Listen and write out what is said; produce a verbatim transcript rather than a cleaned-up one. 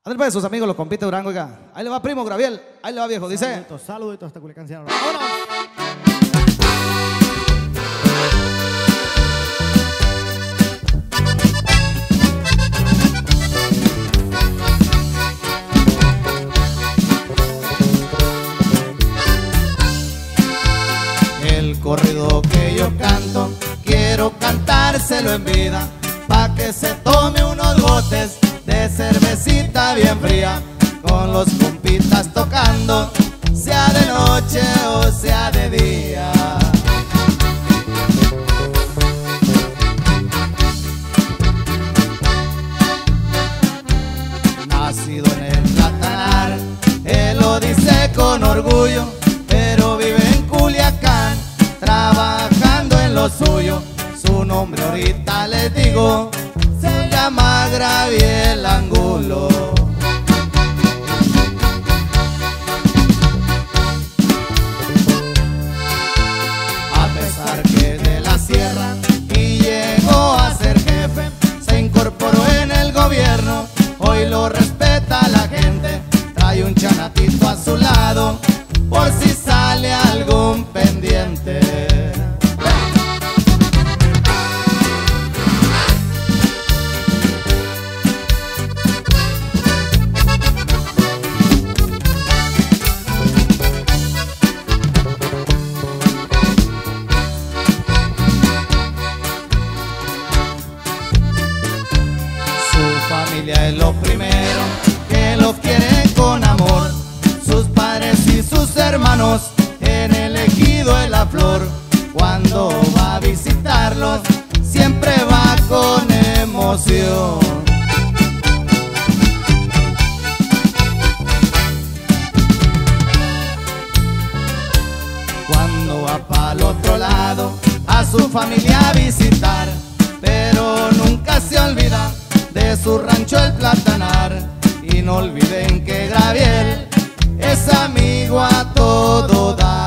Andrés pues, sus amigos, los compite Durango, oiga. Ahí le va, primo Graviel. Ahí le va, viejo, dice. Saluditos, saluditos hasta Culiacán, Sinaloa. ¡Vámonos! El corrido que yo canto, quiero cantárselo en vida, pa' que se tome unos gotes de cervecita bien fría, con los compitas tocando, sea de noche o sea de día. Nacido en el Platanar, él lo dice con orgullo, pero vive en Culiacán, trabajando en lo suyo. Su nombre ahorita les digo, se llama Graviel Angulo. A pesar que de la sierra y llegó a ser jefe, se incorporó en el gobierno, hoy lo respeta la gente, trae un chanatito a su lado por si sale algún pendiente. Su familia es lo primero, que lo quiere con amor, sus padres y sus hermanos en el ejido de La Flor. Cuando va a visitarlos, siempre va con emoción. Cuando va para el otro lado, a su familia a visitar, pero nunca se olvida de su rancho el Platanar. Y no olviden que Graviel es amigo a todo dar.